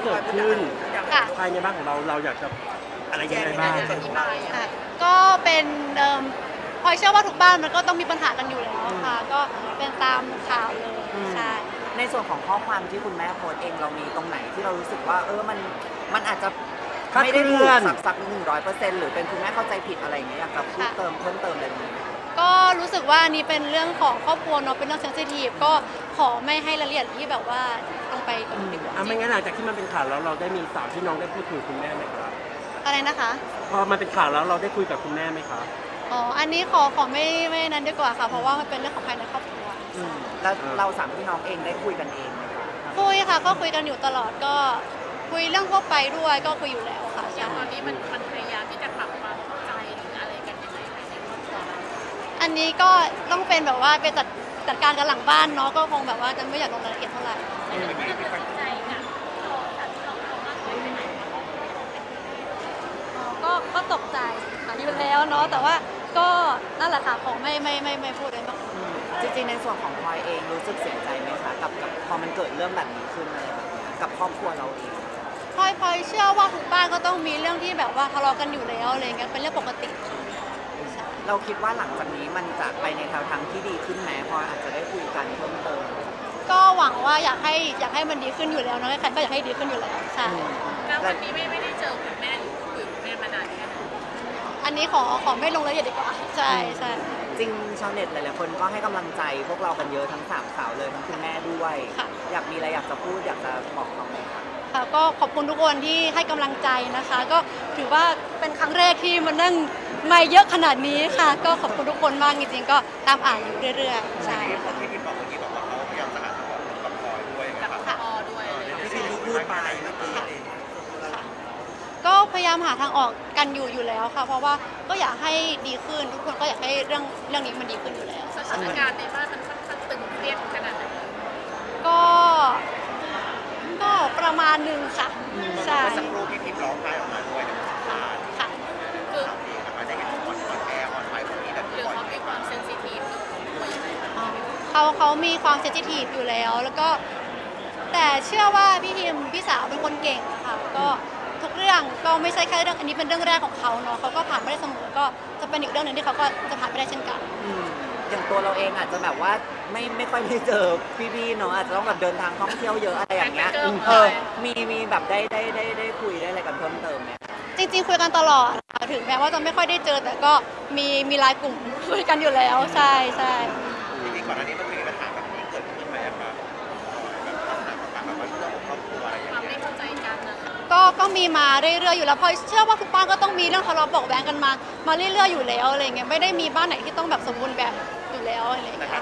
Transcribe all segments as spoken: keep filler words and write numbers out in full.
เกิดขึ้นค่ะภายในบ้านของเราเราอยากจะอะไรยังไงบ้างค่ะก็เป็นเอ่อพลอยเชื่อว่าทุกบ้านมันก็ต้องมีปัญหากันอยู่แล้วค่ะก็เป็นตามข่าวเลยใช่ในส่วนของข้อความที่คุณแม่โพสต์เองเรามีตรงไหนที่เรารู้สึกว่าเออมันมันอาจจะไม่ได้ถูกสักสักหนึ่งร้อยเปอร์เซ็นต์หรือเป็นคุณแม่เข้าใจผิดอะไรอย่างเงี้ยอยากจะพูดเติมเพิ่มเติมอะไรนี้ก็รู้สึกว่านี่เป็นเรื่องของครอบครัวเนาะเป็นเรื่องเซนซิทีฟก็ขอไม่ให้รายละเอียดที่แบบว่าลงไปกว่านี้ดีกว่าอ่ะไม่งั้นหลังจากที่มันเป็นข่าวแล้วเราได้มีสามพี่น้องได้พูดคุยกับคุณแม่ไหมครับอะไรนะคะพอมันเป็นข่าวแล้วเราได้คุยกับคุณแม่ไหมครับอ๋ออันนี้ขอขอไม่ไม่นั้นดีกว่าค่ะเพราะว่ามันเป็นเรื่องของภายในครอบครัวแล้วเราสามพี่น้องเองได้คุยกันเองคุยค่ะก็คุยกันอยู่ตลอดก็คุยเรื่องทั่วไปด้วยก็คุยอยู่แล้วค่ะอย่างตอนนี้มันมันพยายามที่จะปรับความเข้าใจหรืออะไรกันยังไงในครอบครัวอันนี้ก็ต้องเป็นแบบว่าไปจัดจัดการกันหลังบ้านเนาะก็คงแบบว่าจะไม่อยากลงรายละเอียดเท่าไหร่ก็ก็ตกใจค่ะอยู่แล้วเนาะแต่ว่าก็นั่นแหละค่ะขอไม่ไม่ไม่ไม่พูดเลยมากจริงๆในส่วนของพลอยเองรู้สึกเสียใจไหมคะกับกับพอมันเกิดเรื่องแบบนี้ขึ้นอะไรแบบนี้กับครอบครัวเราเองพลอยพลอยเชื่อว่าทุกบ้านก็ต้องมีเรื่องที่แบบว่าทะเลาะกันอยู่แล้วอะไรเงี้ยเป็นเรื่องปกติเราคิดว่าหลังจากนี้มันจะไปในแนวทางที่ดีขึ้นไหมพออาจจะได้คุยกันเพิ่มเติมก็หวังว่าอยากให้อยากให้มันดีขึ้นอยู่แล้วนะใครก็อยากให้ดีขึ้นอยู่แล้วใช่แล้ววันนี้ไม่ไม่ได้เจอคุณแม่หรือคุยกับคุณแม่มานานแค่ไหนอันนี้ขอขอไม่ลงรายละเอียดดีกว่าใช่ใช่จริงชาวเน็ตหลายๆคนก็ให้กำลังใจพวกเรากันเยอะทั้งสามสาวเลยทั้งคุณแม่ด้วยอยากมีอะไรอยากจะพูดอยากจะบอกเขาไหมคะค่ะก็ขอบคุณทุกคนที่ให้กำลังใจนะคะก็ถือว่าเป็นครั้งแรกที่มันนั่งไม่เยอะขนาดนี้ค่ะก็ขอบคุณทุกคนมากจริงๆก็ตามอ่านอยู่เรื่อยๆใช่ค่ะที่พี่บอกเมื่อกี้บอกว่าเขาพยายามจะหาทางออกกับพลอยด้วยกับพอด้วยที่พี่พูดไปเมื่อกี้เองก็พยายามหาทางออกกันอยู่อยู่แล้วค่ะเพราะว่าก็อยากให้ดีขึ้นทุกคนก็อยากให้เรื่องเรื่องนี้มันดีขึ้นอยู่แล้วสถานการณ์ในบ้านมันค่อนข้างตึงเครียดขนาดไหนก็ก็ประมาณหนึ่งค่ะใช่สักครู่พี่พิมร้องไห้ออกมาด้วยค่ะค่ะคืออาจจะเห็นอ่อนอ่อนแออ่อนไหวตรงนี้แบบหรือเขามีความเซนซิทีฟเขาเขามีความเซนซิทีฟอยู่แล้วแล้วก็แต่เชื่อว่าพี่พิมพี่สาวเป็นคนเก่งค่ะก็ทุกเรื่องก็ไม่ใช่แค่เรื่องอันนี้เป็นเรื่องแรกของเขาเนาะเขาก็ผ่านไปได้เสมอก็จะเป็นอีกเรื่องหนึ่งที่เขาก็จะผ่านไปได้เช่นกันอย่างตัวเราเองอาจจะแบบว่าไม่ไม่ค่อยได้เจอพี่ๆเนาะอาจจะต้องแบบเดินทางท่องเที่ยวเยอะอะไรอย่างเงี้ยเออมีมีแบบได้ได้ได้ได้คุยได้อะไรกันเพิ่มเติมไหมจริงๆคุยกันตลอดถึงแม้ว่าจะไม่ค่อยได้เจอแต่ก็มีมีไลน์กลุ่มคุยกันอยู่แล้วใช่ใช่จริงๆก่อนหน้านี้มันมีปัญหาแบบนี้เกิดขึ้นไหมครับแบบปัญหาต่างๆแบบว่าเรื่องของครอบครัวอะไรอย่างเงี้ยไม่เข้าใจกันนะก็ก็มีมาเรื่อยๆอยู่แล้วพอเชื่อว่าทุกบ้านก็ต้องมีเรื่องทะเลาะเบาะแว้งกันมามาเรื่อยๆอยู่แล้วอะไรเงี้ยไม่ได้มีบ้านไหนที่ต้องแบบสมบูรณ์แบบอยู่แล้วอะไรเงี้ยค่ะ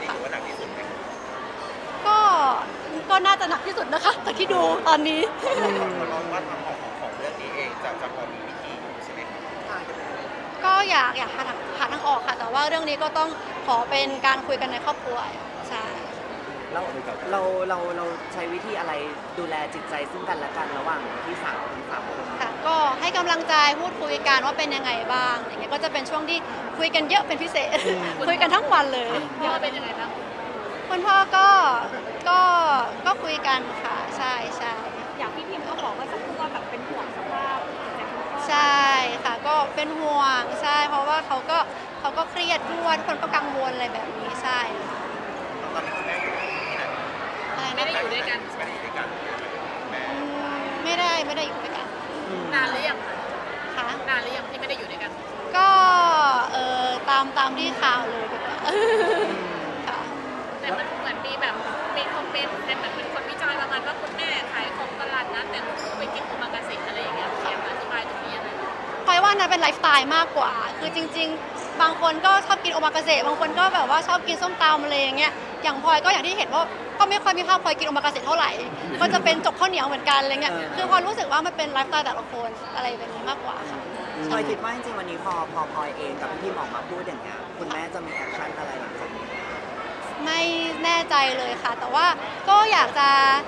ก็ก็น่าจะหนักที่สุดนะคะจากที่ดูตอนนี้คนมองว่าทางออกของเรื่องนี้เองจะจะพอมีวิธีใช่ไหมครับก็อยากอยากหาทางหาทางออกค่ะแต่ว่าเรื่องนี้ก็ต้องขอเป็นการคุยกันในครอบครัวใช่เราเราเราเราใช้วิธีอะไรดูแลจิตใจซึ่งกันและกันระหว่างที่สาวทั้งสามคนค่ะก็ให้กำลังใจพูดคุยกันว่าเป็นยังไงบ้างอย่างเงี้ยก็จะเป็นช่วงที่คุยกันเยอะเป็นพิเศษคุยกันทั้งวันเลยพ่อเป็นยังไงบ้างคุณพ่อก็ก็ก็คุยกันค่ะใช่ใช่อย่างพี่พิมก็บอกว่าสักครู่ว่าแบบเป็นห่วงสภาพใช่ค่ะก็เป็นห่วงใช่เพราะว่าเขาก็เขาก็เครียดด้วยทุกคนก็กังวลอะไรแบบนี้ใช่ตอนนี้คุณแม่อยู่ที่ไหนไม่ได้อยู่ด้วยกันไม่ได้อยู่ด้วยกันไม่ได้ไม่ได้อยู่ด้วยกันนานหรือยังคะนานหรือยังที่ไม่ได้อยู่ด้วยกันก็เออตามตามที่ข่าวเลยค่ะแต่มันเหมือนมีแบบมีคอมเมนต์แต่เหมือนเป็นคนวิจารณ์ประมาณว่าคุณแม่ขายของตลาดนัดแต่ลูกไปกินโอมากาเสะอะไรอย่างเงี้ยเขียนอธิบายตรงนี้อะไรพลอยว่านั่นเป็นไลฟ์สไตล์มากกว่าคือจริงๆบางคนก็ชอบกินโอมากาเสะบางคนก็แบบว่าชอบกินส้มตำอะไรอย่างเงี้ยอย่างพลอยก็อย่างที่เห็นว่าก็ไม่ค่อยมีภาพพลอยกินโอมากาเสะเท่าไหร่ก็จะเป็นจกข้าวเหนียวเหมือนกันอะไรเงี้ยคือพลอยรู้สึกว่ามันเป็นไลฟ์สไตล์แต่ละคนอะไรแบบนี้มากกว่าค่ะพลอยคิดว่าจริงๆวันนี้พอพอพลอยเองกับพี่หมอมาพูดอย่างเงี้ยคุณแม่จะมีแอคชั่นอะไรหลังจากนี้ไม่แน่ใจเลยค่ะแต่ว่าก็อยากจะเ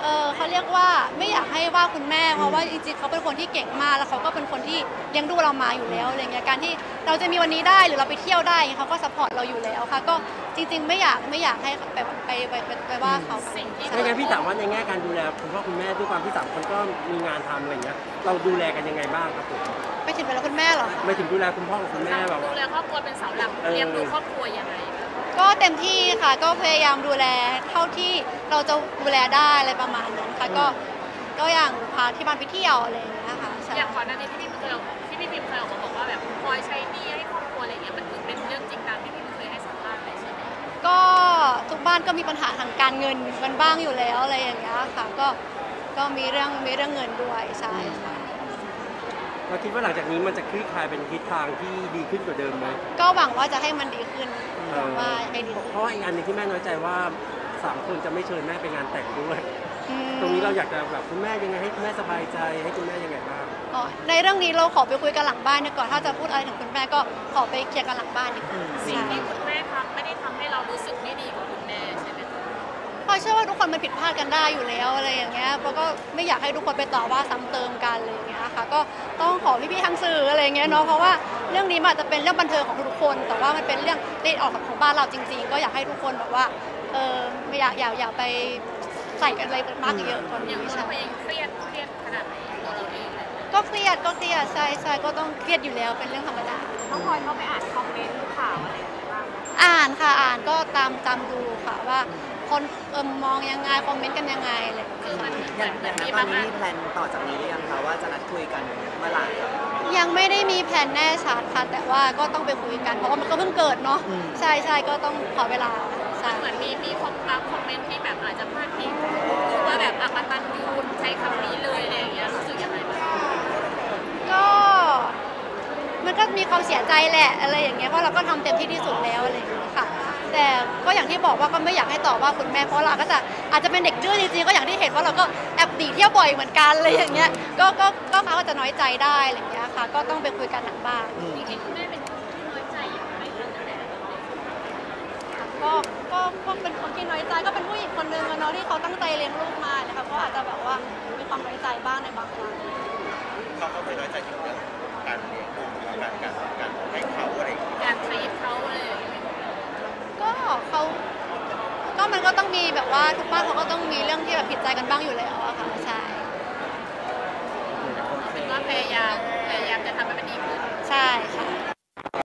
เออเขาเรียกว่าไม่อยากให้ว่าคุณแม่เพราะว่าจริงๆเขาเป็นคนที่เก่งมากแล้วเขาก็เป็นคนที่เลี้ยงดูเรามาอยู่แล้วอะไรเงี้ยการที่เราจะมีวันนี้ได้หรือเราไปเที่ยวได้เขาก็ซัพพอร์ตเราอยู่แล้วค่ะก็จริงๆไม่อยากไม่อยากให้ไปไปไปไปไปว่าเขาสิ่งที่ไม่งั้นพี่ถามว่าในแง่การดูแลคุณพ่อคุณแม่ด้วยความที่สามคนก็มีงานทำอะไรเงี้ยเราดูแลกันยังไงบ้างครับผมไปถึงเวลาคุณแม่เหรอไม่ถึงดูแลคุณพ่อกับคุณแม่แบบดูว่าแลครอบครัวเป็นเสาหลักเลี้ยงดูครอบครัวยังไงก็เต็มที่ค่ะก็พยายามดูแลเท่าที่เราจะดูแลได้อะไรประมาณนั้นค่ะก็ก็อย่างพาที่บ้านไปเที่ยวอะไรอย่างเงี้ยค่ะใช่อย่างก่อนหน้านี้ที่พี่เคยที่พี่พิมเคยออกมาบอกว่าแบบพลอยใช้หนี้ให้ครอบครัวอะไรเงี้ยมันถือเป็นเรื่องจริงตามที่พี่เคยให้สัมภาษณ์เลยใช่ไหมก็ทุกบ้านก็มีปัญหาทางการเงินกันบ้างอยู่แล้วอะไรอย่างเงี้ยค่ะก็ก็มีเรื่องมีเรื่องเงินด้วยใช่ค่ะเราคิดว่าหลังจากนี้มันจะคลี่คลายเป็นทิศทางที่ดีขึ้นกว่าเดิมไหมก็หวังว่าจะให้มันดีขึ้นหวังว่าให้ดีขึ้นเพราะอีกอันหนึงที่แม่น้อยใจว่าสามคนจะไม่เชิญแม่ไปงานแต่งด้วยอืมตรงนี้เราอยากจะแบบคุณแม่ยังไงให้คุณแม่สบายใจให้คุณแม่ยังไงบ้างอ๋อในเรื่องนี้เราขอไปคุยกันหลังบ้านดีกว่อนถ้าจะพูดอะไรถึงคุณแม่ก็ขอไปเคลียร์กันหลังบ้านดีกว่าสิ่งใช่ที่คุณแม่ทำไม่ได้ทำให้เรารู้สึกไม่ดีกับคุณแม่ใช่ไหมคะเพราะเชื่อว่าทุกคนมันผิดพลาดกันได้อยู่แล้วอะไรอย่างเงี้ยแล้วก็ไม่อยากให้ทุกคนไปต่อว่าซ้ำเติมกันอะไรอย่างเงี้ยค่ะก็ต้องขอพี่ๆทางสื่ออะไรอย่างเงี้ยเนาะเพราะว่าเรื่องนี้มันอาจจะเป็นเรื่องบันเทิงของทุกคน แต่ว่ามันเป็นเรื่องละเอียดอ่อนของบ้านเราจริง ๆ ก็อยากให้ทุกคนแบบว่าเออไม่อยากอย่าอย่าไปใส่กันอะไรมากเยอะกว่าอนี้ย่างตัวใช่เราเองเครียดเครียดขนาดไหนตัวเราเองเลยก็เครียดก็เครียดใช่ใช่ก็ต้องเครียดอยู่แล้วเป็นเรื่องธรรมดาต้องคอยเข้าไปอ่านคอมเมนต์ข่าวอะไรอย่างเงี้ยบ้างอ่านค่ะอ่านก็ตามตามดูค่ะว่าคนเออมองยังไงคอมเมนต์กันยังไงอะไรอย่างเงี้ยคือมันอย่างอย่างนั้นตอนนี้มีแพลนต่อจากนี้หรือยังคะว่าจะนัดคุยกันเมื่อไหร่ยังไม่ได้มีแผนแน่ชัดค่ะแต่ว่าก็ต้องไปคุยกันเพราะว่ามันก็เพิ่งเกิดเนาะใช่ใช่ก็ต้องขอเวลาใช่เหมือนมีมีคนบางคอมเมนต์ที่แบบอาจจะพลาดพิงว่าแบบอักตันยูใช้คำนี้เลยอะไรอย่างเงี้ยรู้สึกยังไงบ้างก็มันก็มีความเสียใจแหละอะไรอย่างเงี้ยเพราะเราก็ทำเต็มที่ที่สุดแล้วอะไรอย่างเงี้ยค่ะแต่ก็อย่างที่บอกว่าก็ไม่อยากให้ต่อว่าคุณแม่เพราะเราก็จะอาจจะเป็นเด็กดื้อจริงๆก็อย่างที่เห็นว่าเราก็แอบดีเที่ยวบ่อยเหมือนกันอะไรอย่างเงี้ยก็ก็ก็เขาก็จะน้อยใจได้อะไรอย่างเงี้ยค่ะก็ต้องไปคุยกันหลังบ้านจริงๆคุณแม่เป็นคนที่น้อยใจอย่างไรตั้งแต่เด็กก็ก็ก็เป็นคนที่น้อยใจก็เป็นผู้หญิงคนนึงอะเนาะที่เขาตั้งใจเลี้ยงลูกมานะคะก็อาจจะแบบว่ามีความน้อยใจบ้างในบางครั้งเขาเขาเคยน้อยใจเกี่ยวกับการเลี้ยงดูหรือว่าการการการให้เขาอะไรอย่างเงี้ยการทรีตเขาอะไรอย่างเงี้ยก็เขาก็มันก็ต้องมีแบบว่าทุกบ้านเขาก็ต้องมีเรื่องที่แบบผิดใจกันบ้างอยู่แล้วอะค่ะใช่เป็นว่าพยายามพยายามจะทำให้มันดีขึ้นใช่ค่ะ